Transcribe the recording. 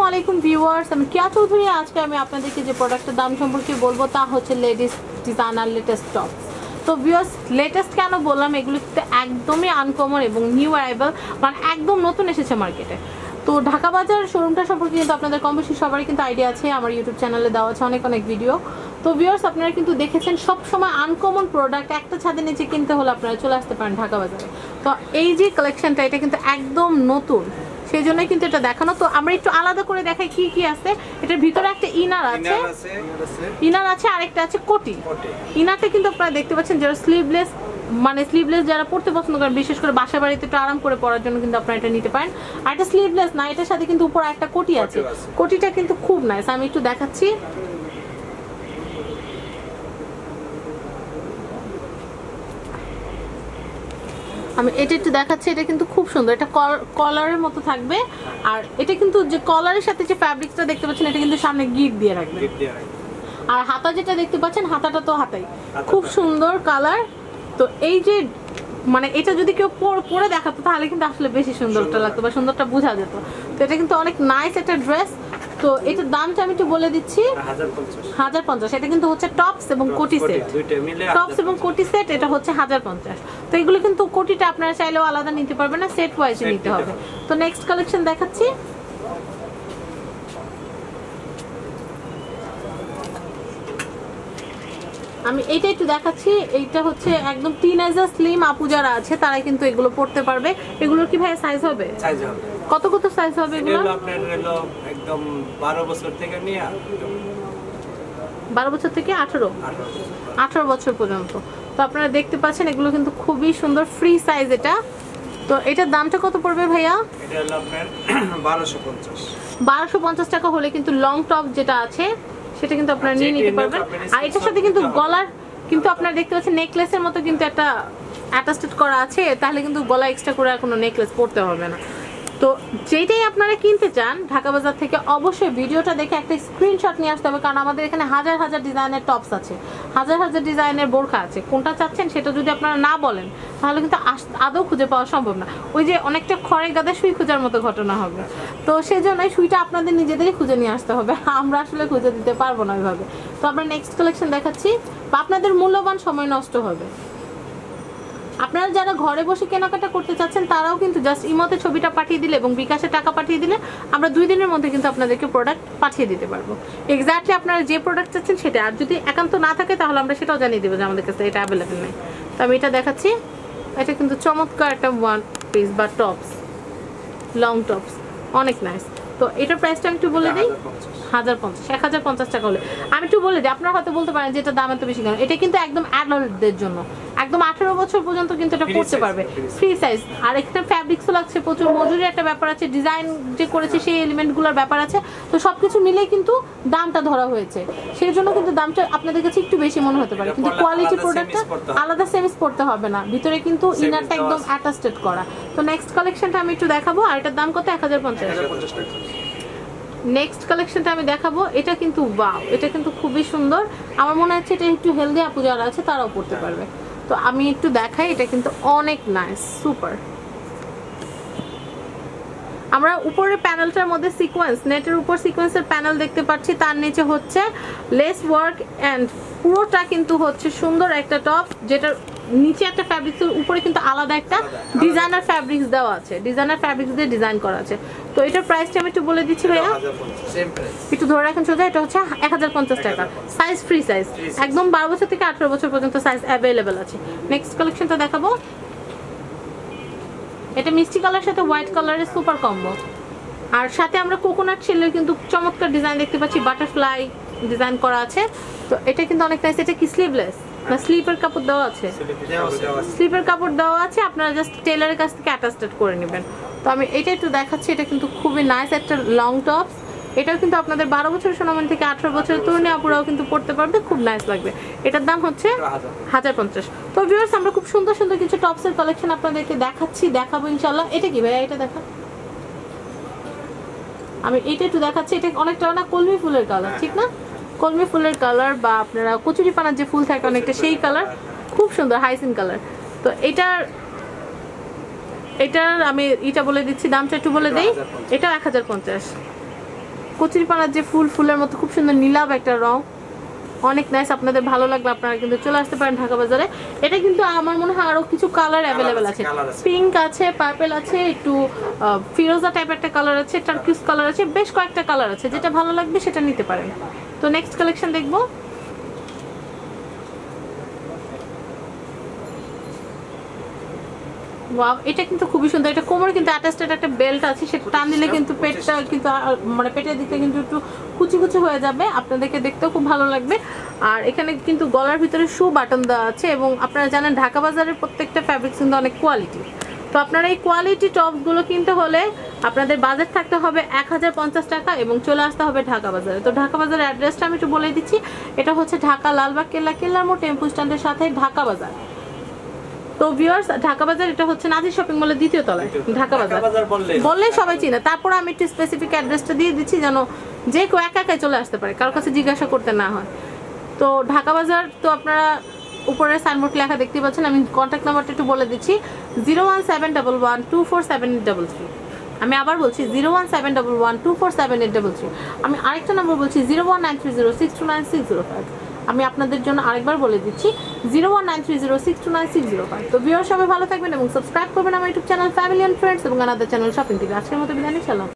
আসসালামু আলাইকুম ভিউয়ার্স, আমি কিয়া চৌধুরী। আজকে আমি আপনাদেরকে যে প্রোডাক্টের দাম সম্পর্কে বলবো তা হচ্ছে লেডিস ডিজাইনার লেটেস্ট টপ। তো ভিউয়ার্স, লেটেস্ট কেন বললাম, এগুলো কিন্তু একদমই আনকমন এবং নিউ অ্যারাইভাল, মানে একদম নতুন এসেছে মার্কেটে। তো ঢাকা বাজার শোরুমটা সম্পর্কে কিন্তু আপনাদের কম বেশি সবারই কিন্তু আইডিয়া আছে, আমার ইউটিউব চ্যানেলে দেওয়া আছে অনেক ভিডিও। তো ভিউয়ার্স, আপনারা কিন্তু দেখেছেন সবসময় আনকমন প্রোডাক্ট একটা ছাদের নিচে কিনতে হলে আপনারা চলে আসতে পারেন ঢাকা বাজারে। তো এই যে কালেকশনটা, এটা কিন্তু একদম নতুন, সেই জন্যই কিন্তু এটা দেখানো। তো আমরা একটু আলাদা করে দেখাই কি কি আছে। এটার ভিতরে একটা ইনার আছে, আরেকটা আছে কোটি। ইনারটা কিন্তু আপনারা দেখতে পাচ্ছেন, যারা স্লিভলেস যারা পড়তে পছন্দ করেন, বিশেষ করে বাসা বাড়িতে একটু আরাম করে পড়ার জন্য কিন্তু আপনারা এটা নিতে পারেন। আর এটা স্লিভলেস না, এটার সাথে কিন্তু উপরে একটা কোটি আছে। কোটিটা কিন্তু খুব নাইস, আমি একটু দেখাচ্ছি। আমি এটা একটু দেখাচ্ছি, এটা কিন্তু খুব সুন্দর, এটা কলারের মতো থাকবে। আর এটা কিন্তু যে কলারের সাথে যে ফ্যাব্রিকটা দেখতে পাচ্ছেন, এটা কিন্তু সামনে গিট দিয়ে রাখবে। আর হাতা যেটা দেখতে পাচ্ছেন, হাতাটা তো হাতাই খুব সুন্দর কালার। তো এই যে মানে এটা যদি কেউ পরে দেখাতো তাহলে কিন্তু আসলে বেশি সুন্দরটা লাগতো বা সুন্দরটা বোঝা যেত। তো এটা কিন্তু অনেক নাইস একটা ড্রেস। তো এটার দামটা আমি একটু বলে দিচ্ছি, 1050। এটা কিন্তু হচ্ছে টপস এবং কোটি সেট, টপস এবং কোটি সেট, এটা হচ্ছে 1050। তো এগুলো কিন্তু কোটিটা আপনারা চাইলেও আলাদা নিতে পারবেন না, সেট ওয়াইজে নিতে হবে। তো নেক্সট কালেকশন দেখাচ্ছি। আমি এইটা একটু দেখাচ্ছি। এইটা হচ্ছে একদম টিনেজার স্লিম আপু যারা আছে তারা কিন্তু এগুলো পড়তে পারবে। এগুলোর কি ভাই সাইজ হবে? কত সাইজ হবে এগুলো? আপনাদের হলো একদম 12 বছর থেকে নিয়ে 12 বছর থেকে 18 বছর পর্যন্ত। তো আপনারা দেখতে পাচ্ছেন এগুলো কিন্তু খুবই সুন্দর, ফ্রি সাইজ এটা। তো এটার দামটা কত পড়বে ভাইয়া? এটা হলো আপনার 1250 টাকা হলে কিন্তু লং টপ যেটা আছে সেটা কিন্তু আপনারা নিয়ে নিতে পারবেন। আর এটার সাথে কিন্তু গলার কিন্তু আপনারা দেখতে পাচ্ছেন নেকলেসের মতো কিন্তু একটা অ্যাটাচড করা আছে, তাহলে কিন্তু গলা এক্সট্রা করে আর কোনো নেকলেস পরতে হবে না। তো যেটাই আপনারা কিনতে চান ঢাকা বাজার থেকে, অবশ্যই ভিডিওটা দেখে একটা স্ক্রিনশট নিয়ে আসতে হবে, কারণ আমাদের এখানে হাজার ডিজাইনের টপস আছে, হাজার ডিজাইনের বোরখা আছে। কোনটা চাচ্ছেন সেটা যদি আপনারা না বলেন তাহলে কিন্তু আদৌ খুঁজে পাওয়া সম্ভব না। ওই যে অনেকটা খড়ে গাদা সুই খোঁজার মতো ঘটনা হবে। তো সেই জন্যই সুইটা আপনাদের নিজেদেরই খুঁজে নিয়ে আসতে হবে, আমরা আসলে খুঁজে দিতে পারবো না ওইভাবে। তো আমরা নেক্সট কালেকশন দেখাচ্ছি, বা আপনাদের মূল্যবান সময় নষ্ট হবে। আপনারা যারা ঘরে বসে কেনাকাটা করতে চাচ্ছেন তারাও কিন্তু জাস্ট ইমোতে ছবিটা পাঠিয়ে দিলে এবং বিকাশে টাকা পাঠিয়ে দিলে আমরা 2 দিনের মধ্যে কিন্তু আপনাদেরকে প্রোডাক্ট পাঠিয়ে দিতে পারবো। এক্স্যাক্টলি আপনারা যে প্রোডাক্ট চাচ্ছেন সেটা। আর যদি একান্ত না থাকে তাহলে আমরা সেটাও জানিয়ে দেবো যে আমাদের কাছে এটা অ্যাভেলেবেল নেই। তো আমি এটা দেখাচ্ছি। এটা কিন্তু চমৎকার একটা ওয়ান পিস বা টপস, লং টপস, অনেক নাইস। তো এটার প্রাইসটা আমি একটু বলে দিই, 1050 টাকা হলে। আমি একটু বলে দিই, আপনারা হয়তো বলতে পারেন যে এটা দাম এত বেশি কেন। এটা কিন্তু একদম অ্যাডাল্টদের জন্য, একদম 18 বছর পর্যন্ত কিন্তু এটা পড়তে পারবে, ফ্রি সাইজ। আর এখানে ফ্যাব্রিক্সও লাগছে, প্রচুর মজুরি একটা ব্যাপার আছে, ডিজাইন যে করেছে সেই এলিমেন্টগুলোর ব্যাপার আছে। তো সবকিছু মিলেই কিন্তু দামটা ধরা হয়েছে, সেই জন্য কিন্তু দামটা আপনাদের কাছে একটু বেশি মনে হতে পারে, কিন্তু কোয়ালিটি প্রোডাক্টটা আলাদা সেমিস পড়তে হবে না, ভিতরে কিন্তু ইনারটা একদম অ্যাটাচড করা। তো নেক্সট কালেকশনটা আমি একটু দেখাবো। আর এটার দাম কত? 1050 টাকা। নেক্সট কালেকশনটা আমি দেখাবো। এটা কিন্তু ওয়াও, এটা কিন্তু খুবই সুন্দর। আমার মনে হচ্ছে এটা একটু হেলদি আপু যারা আছে তারাও পড়তে পারবে। তো আমি একটু দেখাই, এটা কিন্তু অনেক নাইস, সুপার। আমরা উপরের প্যানেলটার মধ্যে সিকোয়েন্স, নেটের উপর সিকোয়েন্সের প্যানেল দেখতে পাচ্ছি, তার নিচে হচ্ছে লেস ওয়ার্ক অ্যান্ড পুরোটা কিন্তু হচ্ছে সুন্দর একটা টপ, যেটার নিচে একটা ফ্যাব্রিক্সের উপরে কিন্তু আলাদা একটা ডিজাইনার ফ্যাব্রিক্স দেওয়া আছে, ডিজাইনার ফ্যাব্রিক্স দিয়ে ডিজাইন করা আছে। তো এটার প্রাইসটা আমি একটু বলে দিচ্ছি ভাইয়া, একটু ধরে রাখেন সোজা। এটা হচ্ছে 1050 টাকা, সাইজ ফ্রি সাইজ, একদম 12 বছর থেকে 18 বছর পর্যন্ত সাইজ অ্যাভেলেবেল আছে। নেক্সট কালেকশনটা দেখাবো। এটা মিষ্টি কালার সাথে হোয়াইট কালারের সুপার কম্বো, আর সাথে আমরা কোকোনাট শেলের কিন্তু চমৎকার ডিজাইন দেখতে পাচ্ছি, বাটারফ্লাই ডিজাইন করা আছে। তো এটা কিন্তু অনেক নাইস। এটা কি স্লিভলেস না স্লিপের কাপড় দেওয়া আছে? স্লিপের কাপড় দেওয়া আছে, আপনারা জাস্ট টেলারের কাছ থেকে অ্যাটাচড করে নেবেন। তো আমি এটা একটু দেখাচ্ছি। এটা কিন্তু খুবই নাইস একটা লং টপস। এটাও কিন্তু আপনাদের 12 বছরের সোনামণি থেকে 18 বছরের তরুণী আপুরাও কিন্তু পড়তে পারবে, খুব নাইস লাগবে। এটার দাম হচ্ছে 1050। তো ভিউয়ার্স, আমরা খুব সুন্দর সুন্দর কিছু টপসের কালেকশন আপনাদেরকে দেখাবো ইনশাআল্লাহ। এটা কি ভাইয়া? এটা দেখা, আমি এটা একটু দেখাচ্ছি। এটা অনেকটা না কলমি ফুলের কালার, ঠিক না? কলমি ফুলের কালার, বা আপনারা কচুরি পানার যে ফুল থাকে অনেকটা সেই কালার, খুব সুন্দর হাইসিন কালার। তো এটার আমি এটা বলে দিচ্ছি, দামটা একটু বলে দেই। এটা 1050। কচুরিপানার যে ফুলের মতো খুব সুন্দর নীলাভ একটা রং, অনেক নাইস। আপনাদের ভালো লাগলে আপনারা কিন্তু চলে আসতে পারেন ঢাকা বাজারে। এটা কিন্তু আমার মনে হয় আরো কিছু কালার অ্যাভেলেবেল আছে, পিঙ্ক আছে, পার্পল আছে, একটু ফিরোজা টাইপের একটা কালার আছে, টার্কিস কালার আছে, বেশ কয়েকটা কালার আছে, যেটা ভালো লাগবে সেটা নিতে পারেন। তো নেক্সট কালেকশন দেখবো। ওয়াও, এটা কিন্তু খুবই সুন্দর। এটা কোমরে কিন্তু অ্যাটাচড একটা বেল্ট আছে, সেটা টান দিলে কিন্তু পেটটা কিন্তু মানে পেটের দিকটা কিন্তু একটু কুচি কুচি হয়ে যাবে, আপনাদেরকে দেখতেও খুব ভালো লাগবে। আর এখানে কিন্তু গলার ভিতরে শু বাটন দেওয়া আছে, এবং আপনারা জানেন ঢাকা বাজারের প্রত্যেকটা ফ্যাব্রিক্স কিন্তু অনেক কোয়ালিটি। তো আপনারা এই কোয়ালিটি টপসগুলো কিনতে হলে আপনাদের বাজেট থাকতে হবে 1050 টাকা এবং চলে আসতে হবে ঢাকা বাজারে। তো ঢাকা বাজারের অ্যাড্রেসটা আমি একটু বলে দিচ্ছি। এটা হচ্ছে ঢাকা লালবাগ কেল্লার মোড় টেম্পু স্ট্যান্ডের সাথে ঢাকা বাজার। তো ভিউয়ার্স, ঢাকা বাজার এটা হচ্ছে নাজির শপিং মলের দ্বিতীয় তলায় ঢাকা বাজার বললে সবাই চিনে। তারপর আমি একটু স্পেসিফিক অ্যাড্রেসটা দিয়ে দিচ্ছি যেন যে কেউ একা একাই চলে আসতে পারে, কারোর কাছে জিজ্ঞাসা করতে না হয়। তো ঢাকা বাজার, তো আপনারা উপরের সাইনবোর্ড লেখা দেখতে পাচ্ছেন। আমি কন্ট্যাক্ট নাম্বারটা একটু বলে দিচ্ছি, 01711247833। আমি আবার বলছি 01711247833। আমি আরেকটা নাম্বার বলছি 01930629605। আমি আপনাদের জন্য আরেকবার বলে দিচ্ছি 01930629605। তো ভিউয়ার সবাই ভালো থাকবেন এবং সাবস্ক্রাইব করবেন আমার YouTube channel family and friends এবং আনাদার চ্যানেল শপিং টিভি। আজকের মতো বিদায় নিচ্ছি।